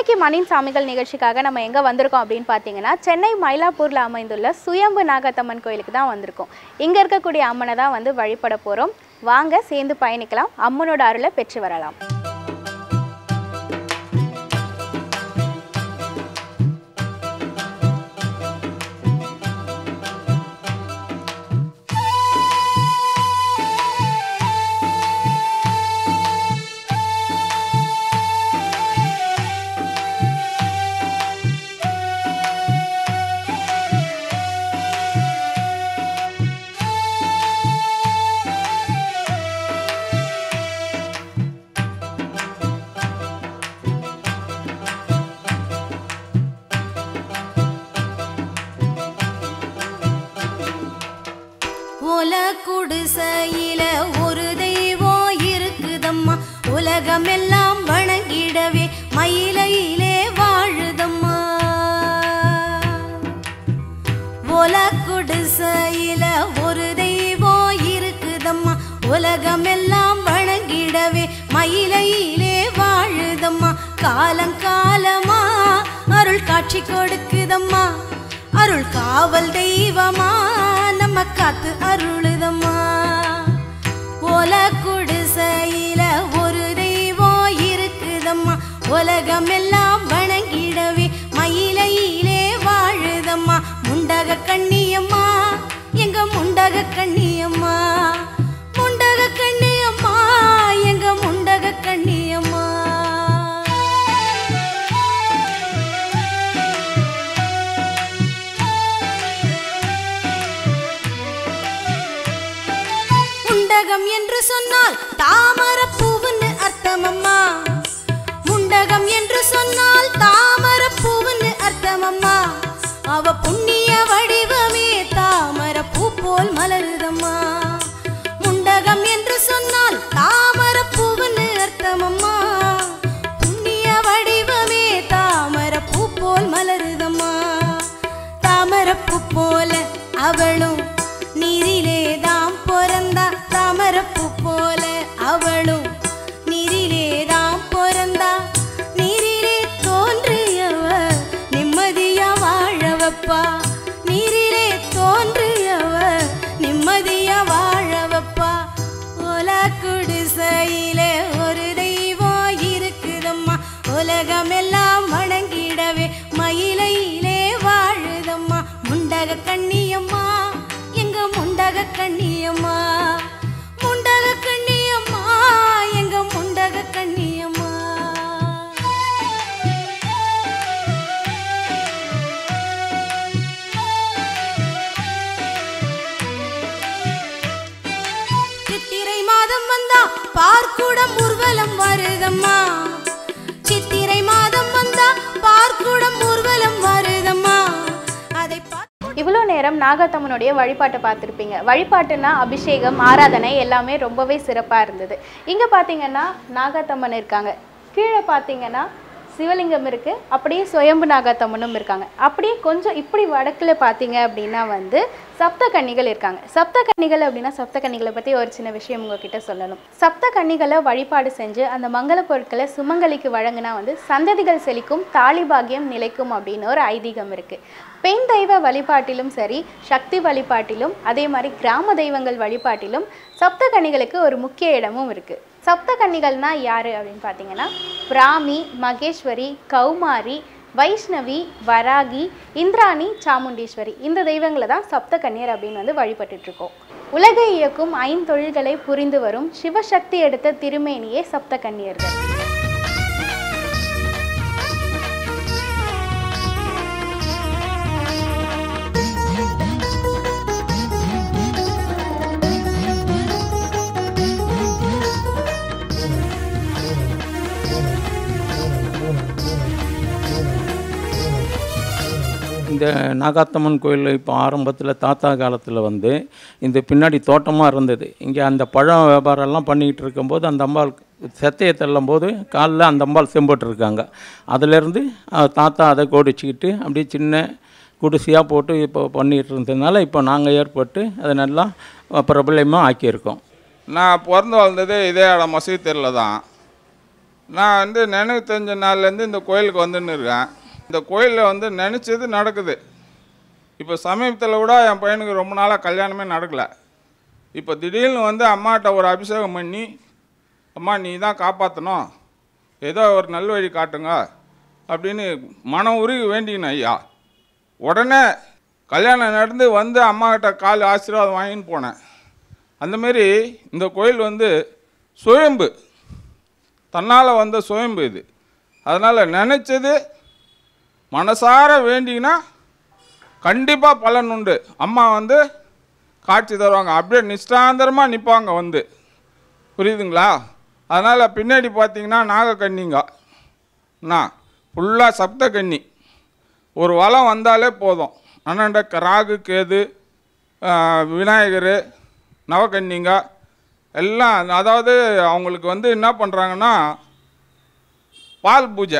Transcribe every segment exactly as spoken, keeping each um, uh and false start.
இன்னைக்கு மணின் சாமிகள் நிகழ்ச்சிக்காக நம்ம எங்கே வந்திருக்கோம் அப்படின்னு பார்த்தீங்கன்னா சென்னை மயிலாப்பூரில் அமைந்துள்ள சுயம்பு நாகத்தம்மன் கோயிலுக்கு தான் வந்திருக்கோம். இங்கே இருக்கக்கூடிய அம்மனை தான் வந்து வழிபட போகிறோம். வாங்க சேர்ந்து பயணிக்கலாம், அம்மனோட அருளை பெற்று வரலாம். குடிசையில ஒரு தெய்வம் இருக்குதம்மா, உலகமெல்லாம் வணங்கிடவே மயிலையிலே வாழுதம்மா. ஒல குடிசையில ஒரு தெய்வம் இருக்குதம்மா, உலகமெல்லாம் வணங்கிடவே மயிலையிலே வாழுதம்மா. காலங்காலமா அருள் காட்சி கொடுக்குதம்மா, அருள் காவல் தெய்வமா நம்ம காத்து அருளுதம்மா. ஒல குடிசையில ஒரு தெய்வம் இருக்குதம்மா, உலகமெல்லாம் வணங்கிடவே மயிலையிலே வாழுதம்மா. முண்டக கண்ணியம்மா, எங்க முண்டக கண்ணியம்மா, முண்டக கண்ணியம்மா, எங்க முண்டக கண்ணியம்மா. முண்டகம் என்று சொன்னால் தாமர பூவுன்னு அர்த்தமம்மா, முண்டகம் என்று சொன்னால் தாமர பூவுன்னு அர்த்தமம்மா. அவ புண்ணிய வடிவமே தாமர பூ போல் மலருதம்மா. முண்டகம் என்று சொன்னால் தாமர பூவுன்னு அர்த்தமம்மா, புண்ணிய வடிவமே தாமர பூ போல் மலருதம்மா. தாமர பூ போல அவளும் நீரிலே தான் பிறந்தா, தாமரப்பூ போல அவளும் நீரிலே தான் பிறந்தா. நீரிலே தோன்றியவ நிம்மதியா வாழவப்பா, நீரிலே தோன்றியவ நிம்மதியா வாழவப்பா. ஒல குடிசையிலே ஒரு தெய்வம் இருக்குதம்மா, உலகமெல்லாம் வணங்கிடவே மயிலையிலே வாழுதம்மா. முண்டக கண்ணியம்மா, எங்க முண்டக கண்ணியம்மா, முண்டக கண்ணியம்மா, எங்க முண்டக கண்ணியம்மா. சித்திரை மாதம் வந்தா பார்க்குடம் ஊர்வலம் வருதம்மா, சித்திரை மாதம் வந்தா பார்க்குடம் ஊர்வலம் வருதம்மா. அதை இவ்வளோ நேரம் நாகத்தம்மனுடைய வழிபாட்டை பார்த்துருப்பீங்க. வழிபாட்டுனா அபிஷேகம், ஆராதனை எல்லாமே ரொம்பவே சிறப்பாக இருந்தது. இங்கே பார்த்தீங்கன்னா நாகத்தம்மன் இருக்காங்க, கீழே பார்த்தீங்கன்னா சிவலிங்கம் இருக்குது, அப்படியே சுயம்பு நாகத்தம்மனும் இருக்காங்க. அப்படியே கொஞ்சம் இப்படி வடக்கில் பார்த்தீங்க அப்படின்னா வந்து சப்த கன்னிகள் இருக்காங்க. சப்த கன்னிகள் அப்படின்னா சப்த கன்னிகளை பற்றி ஒரு சின்ன விஷயம் உங்ககிட்ட சொல்லணும். சப்த கன்னிகளை வழிபாடு செஞ்சு அந்த மங்கள பொருட்களை சுமங்கலிக்கு வழங்கினா வந்து சந்ததிகள் செழிக்கும், தாலி பாக்கியம் நிலைக்கும் அப்படின்னு ஒரு ஐதீகம் இருக்குது. பெண் தெய்வ வழிபாட்டிலும் சரி, சக்தி வழிபாட்டிலும், அதே மாதிரி கிராம தெய்வங்கள் வழிபாட்டிலும் சப்த கன்னிகளுக்கு ஒரு முக்கிய இடமும் இருக்குது. சப்த கன்னிகள்னா யார் அப்படின்னு பார்த்தீங்கன்னா பிராமி, மகேஸ்வரி, கௌமாரி, வைஷ்ணவி, வராகி, இந்திராணி, சாமுண்டீஸ்வரி, இந்த தெய்வங்களை தான் சப்த கன்னியர் அப்படின்னு வந்து வழிபட்டுருக்கோம். உலகை இயக்கும் ஐந்தொழில்களை புரிந்து வரும் சிவசக்தி எடுத்த திருமேனியே சப்த கன்னியர்கள். இந்த நாகாத்தம்மன் கோயில் இப்போ ஆரம்பத்தில் தாத்தா காலத்தில் வந்து இந்த பின்னாடி தோட்டமாக இருந்தது. இங்கே அந்த பழம் வியாபாரம்லாம் பண்ணிக்கிட்டு இருக்கும்போது அந்த அம்பாள் செத்தையை தள்ளும் போது காலில் அந்த அம்பாள் செம்போட்டிருக்காங்க. அதிலேருந்து தாத்தா அதை கோடிச்சிக்கிட்டு அப்படியே சின்ன குடிசையாக போட்டு இப்போ பண்ணிகிட்டு இருந்ததுனால இப்போ நாங்கள் ஏற்பட்டு அதை நல்லா பிரபலமாக ஆக்கியிருக்கோம். நான் பிறந்து வளர்ந்தது இதே இடம் மசூதி தெருவில் தான். நான் வந்து நினைவு தெரிஞ்ச நாள்லேருந்து இந்த கோயிலுக்கு வந்துன்னு இருக்கேன். இந்த கோயிலில் வந்து நினச்சது நடக்குது. இப்போ சமீபத்தில் கூட என் பையனுக்கு ரொம்ப நாளாக கல்யாணமே நடக்கலை. இப்போ திடீர்னு வந்து அம்மாட்ட ஒரு அபிஷேகம் பண்ணி, அம்மா நீ தான் காப்பாற்றணும், ஏதோ ஒரு நல் வழி காட்டுங்க அப்படின்னு மனம் உருகி வேண்டிக்கணும் ஐயா. உடனே கல்யாணம் நடந்து வந்து அம்மாக்கிட்ட கால் ஆசீர்வாதம் வாங்கின்னு போனேன். அந்தமாரி இந்த கோயில் வந்து சுயம்பு, தன்னால் வந்த சுயம்பு இது. அதனால் நினச்சது மனசார வேண்டிங்கன்னா கண்டிப்பாக பலன் உண்டு. அம்மா வந்து காட்சி தருவாங்க, அப்படியே நிஷ்டாந்தரமாக நிற்பாங்க வந்து, புரியுதுங்களா? அதனால் பின்னாடி பார்த்தீங்கன்னா நாகக்கன்னிங்க, நான் ஃபுல்லாக சப்த கன்னி. ஒரு வளம் வந்தாலே போதும், அண்ணாண்ட ராகு கேது விநாயகர் நவக்கன்னிங்க எல்லாம். அதாவது அவங்களுக்கு வந்து என்ன பண்ணுறாங்கன்னா பால் பூஜை,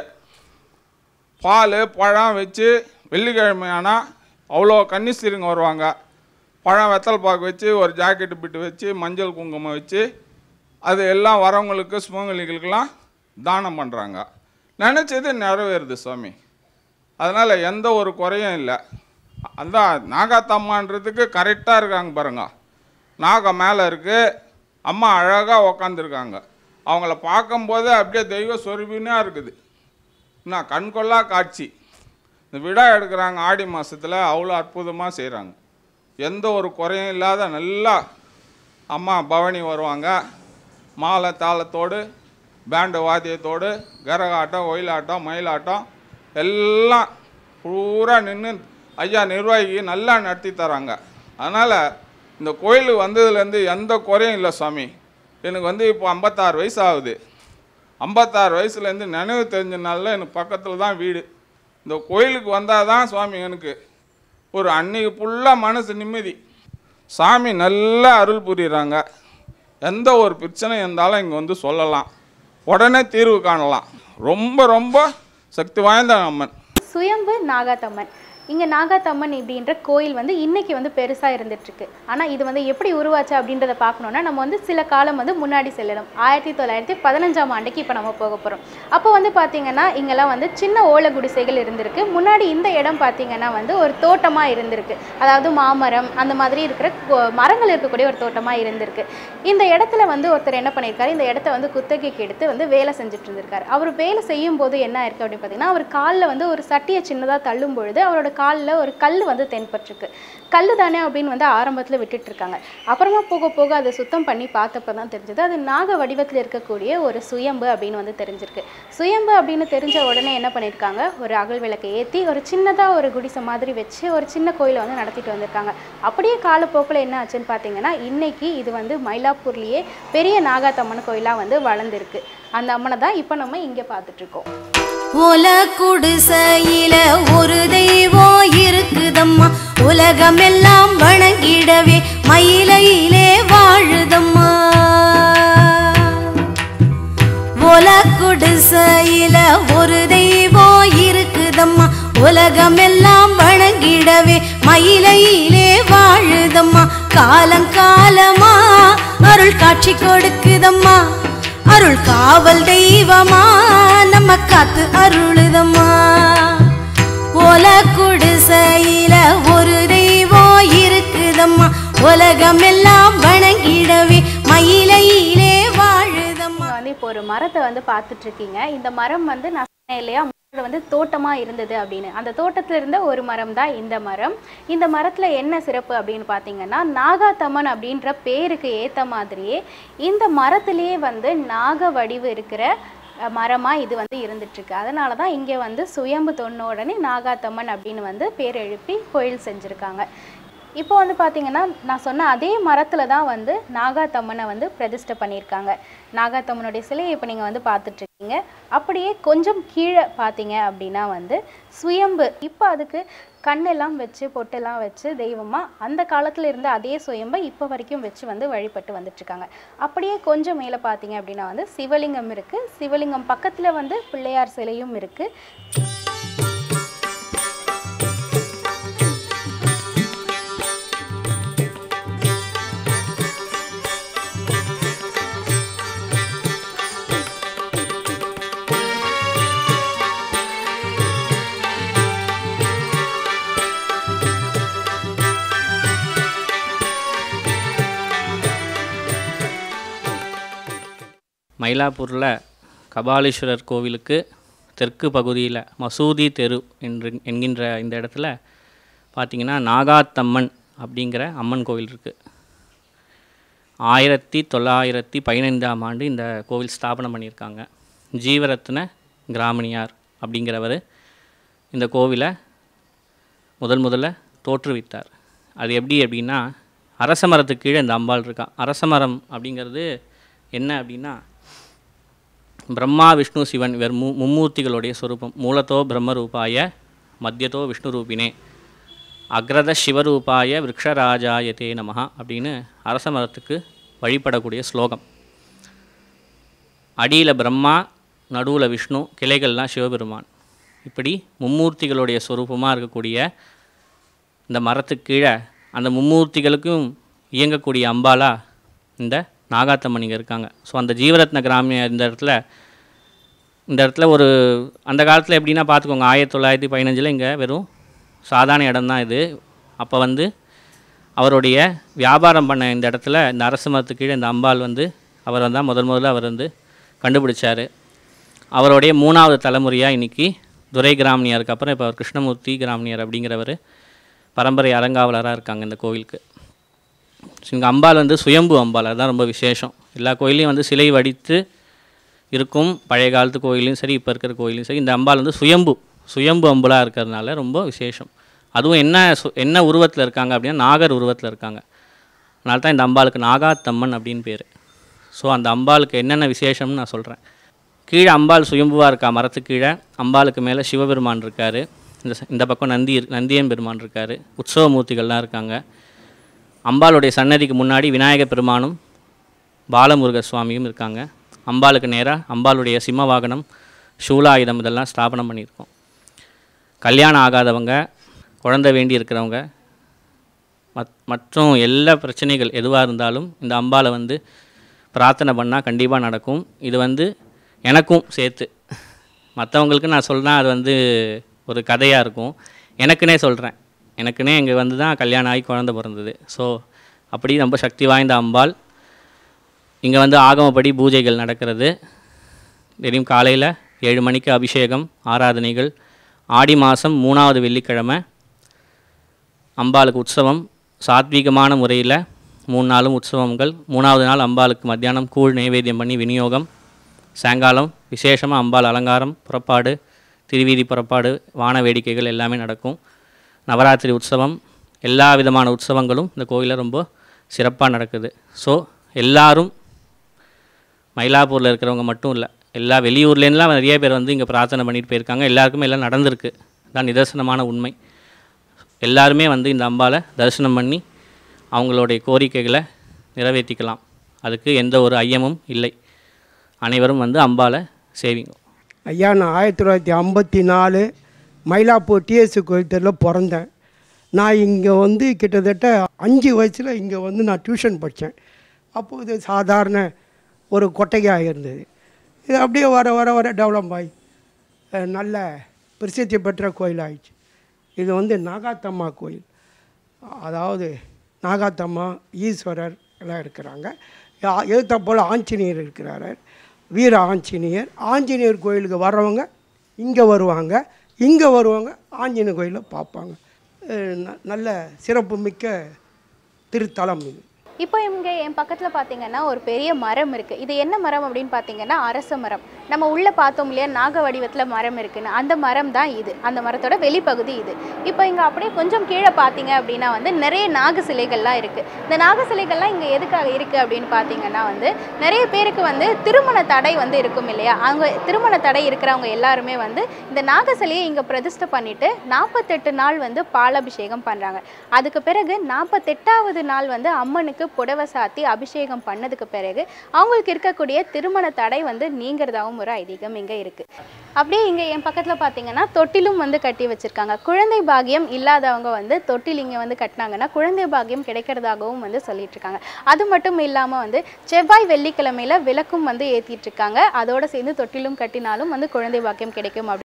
பால் பழம் வச்சு வெள்ளிக்கிழமை ஆனால் அவ்வளோ கன்னிஸ்திரிங்க வருவாங்க. பழம் வெத்தல் பாக்கு வச்சு ஒரு ஜாக்கெட்டு பிட்டு வச்சு மஞ்சள் குங்குமம் வச்சு அது எல்லாம் வரவங்களுக்கு சுமங்கலிகளுக்கெல்லாம் தானம் பண்ணுறாங்க. நினச்சது நிறைவேறுது சுவாமி. அதனால் எந்த ஒரு குறையும் இல்லை. அந்த நாகாத்தம்மான்றதுக்கு கரெக்டாக இருக்காங்க பாருங்க. நாகம் மேலே இருக்குது, அம்மா அழகாக உக்காந்துருக்காங்க. அவங்கள பார்க்கும்போது அப்படியே தெய்வ சொருபினாக இருக்குது. நான் கண்கொள்ளா காட்சி. இந்த விழா எடுக்கிறாங்க ஆடி மாதத்தில், அவ்வளோ அற்புதமாக செய்கிறாங்க. எந்த ஒரு குறையும் இல்லாத நல்லா அம்மா பவனி வருவாங்க. மாலை தாளத்தோடு பேண்டு வாத்தியத்தோடு கரகாட்டம் ஒயிலாட்டம் மயிலாட்டம் எல்லாம் பூரா நின்று ஐயா நிர்வாகி நல்லா நடத்தி தராங்க. அதனால் இந்த கோயிலுக்கு வந்ததுலேருந்து எந்த குறையும் இல்லை சுவாமி. எனக்கு வந்து இப்போ ஐம்பத்தாறு வயசு ஆகுது. ஐம்பத்தாறு வயசுலேருந்து நினைவு தெரிஞ்ச நாளில் எனக்கு பக்கத்தில் தான் வீடு. இந்த கோயிலுக்கு வந்தால் தான் சுவாமி எனக்கு ஒரு அன்னைக்கு ஃபுல்லாக மனசு நிம்மதி. சாமி நல்லா அருள் புரிகிறாங்க. எந்த ஒரு பிரச்சனை இருந்தாலும் இங்கே வந்து சொல்லலாம், உடனே தீர்வு காணலாம். ரொம்ப ரொம்ப சக்தி வாய்ந்த அம்மன் சுயம்பு நாகாத்தம்மன். இங்கே நாகாத்தம்மன் இப்படின்ற கோயில் வந்து இன்றைக்கி வந்து பெருசாக இருந்துகிட்ருக்கு. ஆனால் இது வந்து எப்படி உருவாச்சு அப்படின்றத பார்க்கணுன்னா நம்ம வந்து சில காலம் வந்து முன்னாடி செல்லணும். ஆயிரத்தி தொள்ளாயிரத்தி பதினஞ்சாம் ஆண்டுக்கு இப்போ நம்ம போக போகிறோம். அப்போ வந்து பார்த்திங்கன்னா இங்கெல்லாம் வந்து சின்ன ஓலை குடிசைகள் இருந்திருக்கு. முன்னாடி இந்த இடம் பார்த்திங்கன்னா வந்து ஒரு தோட்டமாக இருந்திருக்கு. அதாவது மாமரம் அந்த மாதிரி இருக்கிற மரங்கள் இருக்கக்கூடிய ஒரு தோட்டமாக இருந்திருக்கு. இந்த இடத்துல வந்து ஒருத்தர் என்ன பண்ணியிருக்காரு, இந்த இடத்த வந்து குத்தகைக்கு எடுத்து வந்து வேலை செஞ்சுட்டு இருந்திருக்காரு. அவர் வேலை செய்யும் போது என்ன இருக்குது அப்படின்னு பார்த்திங்கன்னா, அவர் காலில் வந்து ஒரு சட்டியை சின்னதாக தள்ளும் பொழுது அவரோட காலில் ஒரு கல் வந்து தென்பட்டிருக்கு. கல் தானே அப்படின்னு வந்து ஆரம்பத்தில் விட்டுட்டு இருக்காங்க. அப்புறமா போக போக அதை சுத்தம் பண்ணி பார்த்தப்ப தான் தெரிஞ்சது அது நாக வடிவத்தில் இருக்கக்கூடிய ஒரு சுயம்பு அப்படின்னு வந்து தெரிஞ்சிருக்கு. சுயம்பு அப்படின்னு தெரிஞ்ச உடனே என்ன பண்ணியிருக்காங்க, ஒரு அகல் விளக்கை ஏற்றி ஒரு சின்னதாக ஒரு குடிசை மாதிரி வச்சு ஒரு சின்ன கோயிலை வந்து நடத்திட்டு வந்திருக்காங்க. அப்படியே காலப்போக்கில் என்ன ஆச்சுன்னு பார்த்தீங்கன்னா, இன்னைக்கு இது வந்து மயிலாப்பூர்லேயே பெரிய நாகாத்தம்மன் கோயிலாக வந்து வளர்ந்துருக்கு. அந்த அம்மனை தான் இப்போ நம்ம இங்கே பார்த்துட்ருக்கோம். ஓல குடிசையில ஒரு தெய்வம் இருக்குதம்மா, உலகமெல்லாம் வணங்கிடவே மயிலையிலே வாழுதம்மா. ஓல குடிசையில ஒரு தெய்வம் இருக்குதம்மா, உலகமெல்லாம் வணங்கிடவே மயிலையிலே வாழுதம்மா. காலங்காலமா அருள் காட்சி கொடுக்குதம்மா, அருள் காவல் தெய்வமா நம்ம காத்து அருளுதம்மா. ஓல குடிசையில ஒரு தெய்வம் இருக்குதம்மா, உலகமெல்லாம் வணங்கிடவே மயிலையிலே வாழுதம்மா. வந்து இப்போ ஒரு மரத்தை வந்து பார்த்துட்டு இருக்கீங்க. இந்த மரம் வந்து நான் சொன்னேன் இல்லையா, வந்து தோட்டமா இருந்தது அப்படின்னு. அந்த தோட்டத்துல இருந்த ஒரு மரம் தான் இந்த மரம். இந்த மரத்துல என்ன சிறப்பு அப்படின்னு பார்த்தீங்கன்னா, நாகாத்தம்மன் அப்படின்ற பேருக்கு ஏத்த மாதிரியே இந்த மரத்திலேயே வந்து நாக வடிவு இருக்கிற மரமா இது வந்து இருந்துட்டு இருக்கு. அதனால தான் இங்கே வந்து சுயம்பு தொன்ன உடனே நாகாத்தம்மன் அப்படின்னு வந்து பேர் எழுப்பி கோயில் செஞ்சுருக்காங்க. இப்போ வந்து பார்த்தீங்கன்னா, நான் சொன்ன அதே மரத்தில் தான் வந்து நாகாத்தம்மனை வந்து பிரதிஷ்டை பண்ணியிருக்காங்க. நாகாத்தம்மனுடைய சிலையை இப்போ நீங்கள் வந்து பார்த்துட்ருக்கீங்க. அப்படியே கொஞ்சம் கீழே பார்த்தீங்க அப்படின்னா வந்து சுயம்பு, இப்போ அதுக்கு கண்ணெல்லாம் வச்சு பொட்டெல்லாம் வச்சு தெய்வமாக அந்த காலத்தில் இருந்த அதே சுயம்பை இப்போ வரைக்கும் வச்சு வந்து வழிபட்டு வந்துட்டுருக்காங்க. அப்படியே கொஞ்சம் மேலே பார்த்தீங்க அப்படின்னா வந்து சிவலிங்கம் இருக்குது. சிவலிங்கம் பக்கத்தில் வந்து பிள்ளையார் சிலையும் இருக்குது. மயிலாப்பூரில் கபாலீஸ்வரர் கோவிலுக்கு தெற்கு பகுதியில் மசூதி தெரு என்று என்கின்ற இந்த இடத்துல பார்த்திங்கன்னா நாகாத்தம்மன் அப்படிங்கிற அம்மன் கோவில் இருக்குது. ஆயிரத்தி தொள்ளாயிரத்தி பதினைந்தாம் ஆண்டு இந்த கோவில் ஸ்தாபனம் பண்ணியிருக்காங்க. ஜீவரத்ன கிராமணியார் அப்படிங்கிறவர் இந்த கோவிலை முதல் முதல்ல தோற்றுவித்தார். அது எப்படி அப்படின்னா, அரச மரத்துக்கு கீழே இந்த அம்பாள் இருக்கா. அரச மரம் அப்படிங்கிறது என்ன அப்படின்னா, பிரம்மா விஷ்ணு சிவன் இவர் மு மும்மூர்த்திகளுடைய சொரூபம். மூலத்தோ பிரம்மரூபாய மத்தியத்தோ விஷ்ணு ரூபினே அக்ரத சிவரூபாய விரக்ஷராஜாயத்தே நமஹ அப்படின்னு அரச மரத்துக்கு வழிபடக்கூடிய ஸ்லோகம். அடியில் பிரம்மா, நடுவில் விஷ்ணு, கிளைகள்லாம் சிவபெருமான். இப்படி மும்மூர்த்திகளுடைய சொரூபமாக இருக்கக்கூடிய இந்த மரத்துக்கு கீழே அந்த மும்மூர்த்திகளுக்கும் இயங்கக்கூடிய அம்பாலா இந்த நாகாத்தம்மன் இங்கே இருக்காங்க. ஸோ அந்த ஜீவரத்ன கிராமிய இந்த இடத்துல இந்த இடத்துல ஒரு அந்த காலத்தில் எப்படின்னா பார்த்துக்கோங்க, ஆயிரத்தி தொள்ளாயிரத்தி பதினஞ்சில் இங்கே வெறும் சாதாரண இடம்தான் இது. அப்போ வந்து அவருடைய வியாபாரம் பண்ண இந்த இடத்துல இந்த அரச மரத்துக்கு கீழே இந்த அம்பாள் வந்து அவர் தான் முதல் முதல்ல அவர் வந்து கண்டுபிடிச்சார். அவருடைய மூணாவது தலைமுறையாக இன்றைக்கி துரை கிராமணியாருக்கு அப்புறம் இப்போ அவர் கிருஷ்ணமூர்த்தி கிராமணியார் அப்படிங்கிறவர் பரம்பரை அறங்காவலராக இருக்காங்க இந்த கோவிலுக்கு. இங்கே அம்பாள் வந்து சுயம்பு அம்பாள், அதுதான் ரொம்ப விசேஷம். எல்லா கோயிலையும் வந்து சிலை வடித்து இருக்கும், பழைய காலத்து கோயிலையும் சரி இப்போ இருக்கிற கோயிலையும் சரி. இந்த அம்பாள் வந்து சுயம்பு சுயம்பு அம்பலாக இருக்கிறதுனால ரொம்ப விசேஷம். அதுவும் என்ன சு என்ன உருவத்தில் இருக்காங்க அப்படின்னா நாகர் உருவத்தில் இருக்காங்க. அதனால தான் இந்த அம்பாளுக்கு நாகாத்தம்மன் அப்படின்னு பேர். ஸோ அந்த அம்பாளுக்கு என்னென்ன விசேஷம்னு நான் சொல்கிறேன். கீழே அம்பாள் சுயம்புவாக இருக்கா மரத்துக்கு கீழே. அம்பாளுக்கு மேலே சிவபெருமான் இருக்கார். இந்த இந்த பக்கம் நந்தி நந்தியம் பெருமான் இருக்கார். உற்சவ மூர்த்திகள்லாம் இருக்காங்க. அம்பாளுடைய சன்னதிக்கு முன்னாடி விநாயகர் பெருமானும் பாலமுருகர் சுவாமியும் இருக்காங்க. அம்பாளுக்கு நேராக அம்பாளுடைய சிம்ம வாகனம், சூலாயுதம் இதெல்லாம் ஸ்தாபனம் பண்ணியிருக்கோம். கல்யாணம் ஆகாதவங்க, குழந்தை வேண்டி இருக்கிறவங்க மத் மற்றும் எல்லா பிரச்சனைகள் எதுவாக இருந்தாலும் இந்த அம்பாளை வந்து பிரார்த்தனை பண்ணால் கண்டிப்பாக நடக்கும். இது வந்து எனக்கும் சேர்த்து, மற்றவங்களுக்கு நான் சொல்கிறேன் அது வந்து ஒரு கதையாக இருக்கும். எனக்குன்னே சொல்கிறேன், எனக்குன்னே இங்கே வந்து தான் கல்யாணம் ஆகி குழந்தை பிறந்தது. ஸோ அப்படி ரொம்ப சக்தி வாய்ந்த அம்பாள். இங்கே வந்து ஆகமப்படி பூஜைகள் நடக்கிறது. தெரியும், காலையில் ஏழு மணிக்கு அபிஷேகம், ஆராதனைகள். ஆடி மாதம் மூணாவது வெள்ளிக்கிழமை அம்பாளுக்கு உற்சவம். சாத்வீகமான முறையில் மூணு நாளும் உற்சவங்கள். மூணாவது நாள் அம்பாளுக்கு மத்தியானம் கூழ் நைவேத்தியம் பண்ணி விநியோகம். சாயங்காலம் விசேஷமாக அம்பாள் அலங்காரம், புறப்பாடு, திருவீதி புறப்பாடு, வான வேடிக்கைகள் எல்லாமே நடக்கும். நவராத்திரி உற்சவம், எல்லா விதமான உற்சவங்களும் இந்த கோயிலில் ரொம்ப சிறப்பாக நடக்குது. ஸோ எல்லாரும் மயிலாப்பூரில் இருக்கிறவங்க மட்டும் இல்லை, எல்லா வெளியூர்லேருந்துலாம் நிறைய பேர் வந்து இங்கே பிரார்த்தனை பண்ணிட்டு போயிருக்காங்க. எல்லாருக்குமே எல்லாம் நடந்திருக்கு. தான் நிதர்சனமான உண்மை. எல்லாருமே வந்து இந்த அம்பாளை தரிசனம் பண்ணி அவங்களுடைய கோரிக்கைகளை நிறைவேற்றிக்கலாம். அதுக்கு எந்த ஒரு ஐயமும் இல்லை. அனைவரும் வந்து அம்பாளை சேவிங்க. ஐயா, நான் ஆயிரத்தி தொள்ளாயிரத்தி ஐம்பத்தி நாலு மயிலாப்பூர் டிஎஸ்சி கோயில் தெருவில் பிறந்தேன். நான் இங்கே வந்து கிட்டத்தட்ட அஞ்சு வயசில் இங்கே வந்து நான் டியூஷன் படித்தேன். அப்போது இது சாதாரண ஒரு கொட்டையாக இருந்தது. இது அப்படியே வர வர வர டெவலப் ஆகி நல்ல பிரசித்தி பெற்ற கோயில் ஆயிடுச்சு. இது வந்து நாகாத்தம்மா கோயில். அதாவது நாகாத்தம்மா, ஈஸ்வரர் எல்லாம் இருக்கிறாங்க. எழுத்த போல் ஆஞ்சநேயர் இருக்கிறாரு, வீர ஆஞ்சநேயர். ஆஞ்சநேயர் கோயிலுக்கு வர்றவங்க இங்கே வருவாங்க, இங்கே வருவாங்க ஆஞ்சநேயர் கோயிலில் பார்ப்பாங்க. நல்ல சிறப்பு மிக்க திருத்தலம் இது. இப்போ இங்கே என் பக்கத்தில் பார்த்தீங்கன்னா ஒரு பெரிய மரம் இருக்குது. இது என்ன மரம் அப்படின்னு பார்த்தீங்கன்னா அரச மரம். நம்ம உள்ளே பார்த்தோம் இல்லையா, நாக வடிவத்தில் மரம் இருக்குன்னு, அந்த மரம் தான் இது. அந்த மரத்தோட வெளிப்பகுதி இது. இப்போ இங்கே அப்படியே கொஞ்சம் கீழே பார்த்தீங்க அப்படின்னா வந்து நிறைய நாக சிலைகள்லாம் இருக்குது. இந்த நாக சிலைகள்லாம் இங்கே எதுக்காக இருக்குது அப்படின்னு பார்த்தீங்கன்னா வந்து நிறைய பேருக்கு வந்து திருமண தடை வந்து இருக்கும் இல்லையா, அவங்க திருமண தடை இருக்கிறவங்க எல்லாருமே வந்து இந்த நாக சிலையை இங்கே பிரதிஷ்டை பண்ணிவிட்டு நாற்பத்தெட்டு நாள் வந்து பாலாபிஷேகம் பண்ணுறாங்க. அதுக்கு பிறகு நாற்பத்தெட்டாவது நாள் வந்து அம்மனுக்கு புடவை சாத்தி அபிஷேகம் பண்ணதுக்கு பிறகு அவங்களுக்கு இருக்கக்கூடிய திருமண தடை வந்து நீங்கிறதாகவும் ஒரு ஐதீகம் இங்கே இருக்குது. அப்படியே இங்கே என் பக்கத்தில் பார்த்தீங்கன்னா தொட்டிலும் வந்து கட்டி வச்சுருக்காங்க. குழந்தை பாகியம் இல்லாதவங்க வந்து தொட்டில் இங்கே வந்து கட்டினாங்கன்னா குழந்தை பாகியம் கிடைக்கிறதாகவும் வந்து சொல்லிட்டு இருக்காங்க. அது மட்டும் இல்லாமல் வந்து செவ்வாய் வெள்ளிக்கிழமையில் விளக்கும் வந்து ஏற்றிட்டு இருக்காங்க. அதோடு சேர்ந்து தொட்டிலும் கட்டினாலும் வந்து குழந்தை பாக்கியம் கிடைக்கும் அப்படி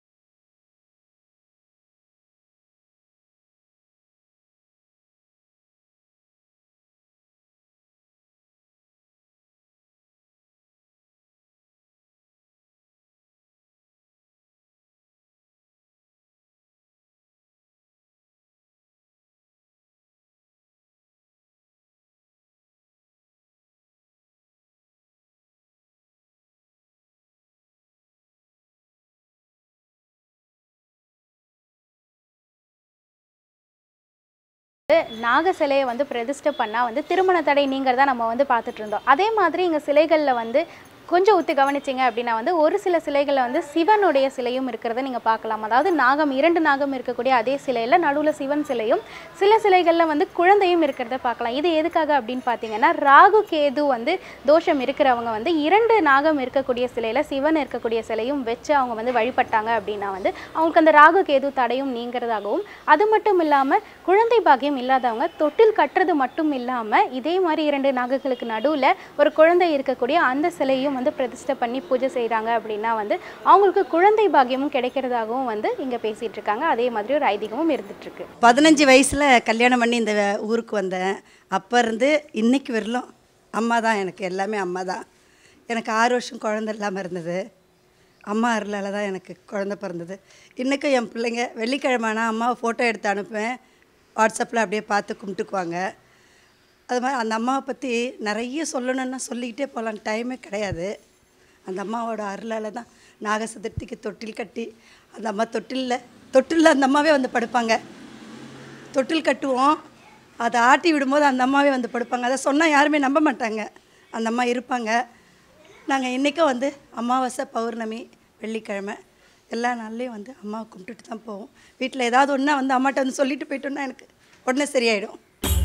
நாக சிலையை வந்து பிரதிஷ்டை பண்ணால் வந்து திருமண தடை நீங்கிறதா நம்ம வந்து பார்த்துட்டு இருந்தோம். அதே மாதிரி இங்கே சிலைகளில் வந்து கொஞ்சம் ஒத்து கவனிச்சிங்க அப்படின்னா வந்து ஒரு சில சிலைகளில் வந்து சிவனுடைய சிலையும் இருக்கிறத நீங்கள் பார்க்கலாம். அதாவது நாகம் இரண்டு நாகம் இருக்கக்கூடிய அதே சிலையில் நடுவில் சிவன் சிலையும் சில சிலைகளில் வந்து குழந்தையும் இருக்கிறத பார்க்கலாம். இது எதுக்காக அப்படின்னு பார்த்தீங்கன்னா ராகு கேது வந்து தோஷம் இருக்கிறவங்க வந்து இரண்டு நாகம் இருக்கக்கூடிய சிலையில் சிவன் இருக்கக்கூடிய சிலையும் வச்சு அவங்க வந்து வழிபட்டாங்க அப்படின்னா வந்து அவங்களுக்கு அந்த ராகு கேது தடையும் நீங்கிறதாகவும், அது மட்டும் இல்லாமல் குழந்தை பாக்கியம் இல்லாதவங்க தொட்டில் கட்டுறது மட்டும் இல்லாமல் இதே மாதிரி இரண்டு நாகங்களுக்கு நடுவில் ஒரு குழந்தை இருக்கக்கூடிய அந்த சிலையும் வந்து பிரதிஷ்டை பண்ணி பூஜை செய்கிறாங்க அப்படின்னா வந்து அவங்களுக்கு குழந்தை பாக்கியமும் கிடைக்கிறதாகவும் வந்து இங்கே பேசிகிட்டு இருக்காங்க. அதே மாதிரி ஒரு ஐதீகமும் இருந்துகிட்ருக்கு. பதினஞ்சு வயசில் கல்யாணம் பண்ணி இந்த ஊருக்கு வந்தேன். அப்போ இருந்து இன்னைக்கு வரலும் அம்மா தான் எனக்கு எல்லாமே. அம்மா தான் எனக்கு ஆறு வருஷம் குழந்தை இல்லாமல் இருந்தது. அம்மா அருளால் தான் எனக்கு குழந்தை பிறந்தது. இன்றைக்கும் என் பிள்ளைங்க வெள்ளிக்கிழமைனா அம்மாவை ஃபோட்டோ எடுத்து அனுப்புவேன். வாட்ஸ்அப்பில் அப்படியே பார்த்து கும்பிட்டுக்குவாங்க. அது மாதிரி அந்த அம்மாவை பற்றி நிறைய சொல்லணுன்னா சொல்லிக்கிட்டே போகலாம், டைமே கிடையாது. அந்த அம்மாவோட அருளால் தான் நாக சதுர்த்திக்கு தொட்டில் கட்டி அந்த அம்மா தொட்டிலில் தொட்டிலில் அந்த அம்மாவே வந்து படுப்பாங்க. தொட்டில் கட்டுவோம், அதை ஆட்டி விடும்போது அந்த அம்மாவே வந்து படுப்பாங்க. அதை சொன்னால் யாருமே நம்ப மாட்டாங்க, அந்த அம்மா இருப்பாங்க. நாங்கள் இன்றைக்கும் வந்து அமாவாசை, பௌர்ணமி, வெள்ளிக்கிழமை எல்லா நாள்லேயும் வந்து அம்மாவை கும்பிட்டுட்டு தான் போவோம். வீட்டில் ஏதாவது ஒன்றா வந்து அம்மாட்ட வந்து சொல்லிட்டு போயிட்டோன்னா எனக்கு உடனே சரியாயிடும்.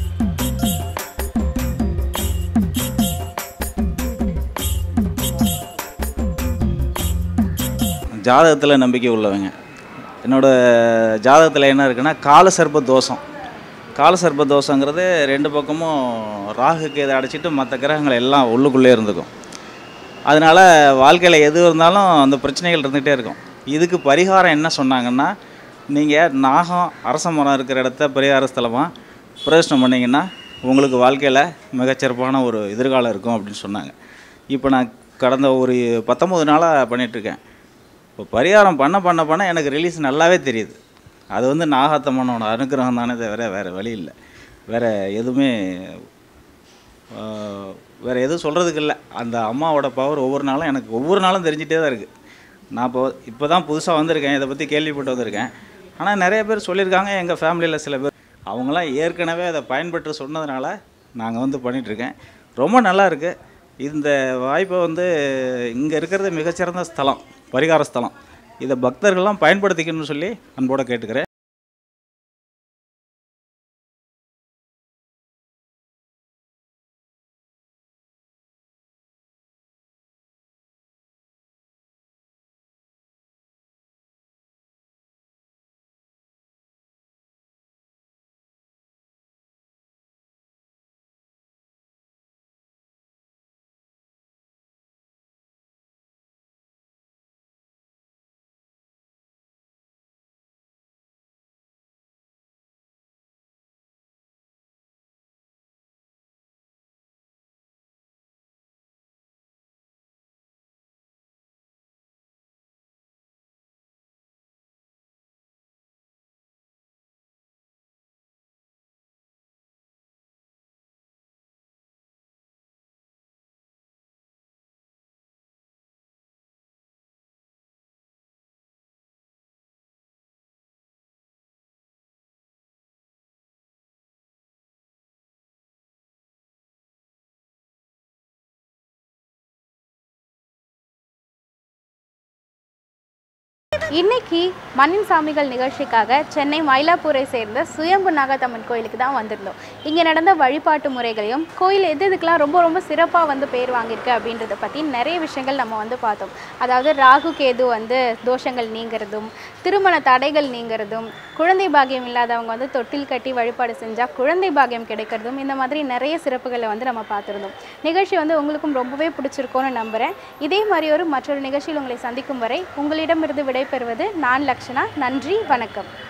ஜாதகத்தில் நம்பிக்கை உள்ளவங்க. என்னோடய ஜாதகத்தில் என்ன இருக்குன்னா காலசர்ப்ப தோஷம். காலசர்ப்ப தோஷங்கிறது ரெண்டு பக்கமும் ராகு கேது அடைச்சிட்டு மற்ற கிரகங்கள் எல்லாம் உள்ளுக்குள்ளே இருந்துக்கும். அதனால் வாழ்க்கையில் எது இருந்தாலும் அந்த பிரச்சனைகள் இருந்துகிட்டே இருக்கும். இதுக்கு பரிகாரம் என்ன சொன்னாங்கன்னா, நீங்கள் நாகம் அரச மரம் இருக்கிற இடத்த பரிகார ஸ்தலமாக பிரவேசனம் பண்ணிங்கன்னா உங்களுக்கு வாழ்க்கையில் மிகச்சிறப்பான ஒரு எதிர்காலம் இருக்கும் அப்படின்னு சொன்னாங்க. இப்போ நான் கடந்த ஒரு பத்தொம்பது நாளாக பண்ணிகிட்ருக்கேன். இப்போ பரிகாரம் பண்ண பண்ண பண்ண எனக்கு ரிலீஸ் நல்லாவே தெரியுது. அது வந்து நாகாத்தம்மனோட அனுகிரகம் தானே தவிர வேறு வழி இல்லை. வேறு எதுவுமே வேறு எதுவும் சொல்கிறதுக்கு இல்லை. அந்த அம்மாவோட பவர் ஒவ்வொரு நாளும் எனக்கு ஒவ்வொரு நாளும் தெரிஞ்சிட்டே தான் இருக்குது. நான் இப்போ இப்போ தான் புதுசாக வந்திருக்கேன், இதை பற்றி கேள்விப்பட்டு வந்திருக்கேன். ஆனால் நிறைய பேர் சொல்லியிருக்காங்க, எங்கள் ஃபேமிலியில் சில பேர் அவங்களாம் ஏற்கனவே அதை பயன்பெற்று சொன்னதுனால நாங்கள் வந்து பண்ணிகிட்ருக்கேன். ரொம்ப நல்லா இருக்குது. இந்த வாய்ப்பை வந்து இங்கே இருக்கிறது மிகச்சிறந்த ஸ்தலம், பரிகார ஸ்தலம். இதை பக்தர்கள்லாம் பயன்படுத்திக்கணும்னு சொல்லி அன்போடு கேட்டுக்கிறேன். இன்னைக்கு மண்ணின் சாமிகள் நிகழ்ச்சிக்காக சென்னை மயிலாப்பூரை சேர்ந்த சுயம்பு நாகாத்தம்மன் கோயிலுக்கு தான் வந்திருந்தோம். இங்கே நடந்த வழிபாட்டு முறைகளையும் கோயில் எது இதுக்கெலாம் ரொம்ப ரொம்ப சிறப்பாக வந்து பேர் வாங்கியிருக்கு அப்படின்றத பற்றி நிறைய விஷயங்கள் நம்ம வந்து பார்த்தோம். அதாவது ராகு கேது வந்து தோஷங்கள் நீங்கிறதும், திருமண தடைகள் நீங்கிறதும், குழந்தை பாக்கியம் இல்லாதவங்க வந்து தொட்டில் கட்டி வழிபாடு செஞ்சால் குழந்தை பாக்கியம் கிடைக்கிறதும், இந்த மாதிரி நிறைய சிறப்புகளை வந்து நம்ம பார்த்துருந்தோம். நிகழ்ச்சி வந்து உங்களுக்கும் ரொம்பவே பிடிச்சிருக்கோன்னு நம்புகிறேன். இதே மாதிரி ஒரு மற்றொரு நிகழ்ச்சியில் உங்களை சந்திக்கும் வரை உங்களிடமிருந்து விடைபெறுவது நான் லக்ஷனா. நன்றி, வணக்கம்.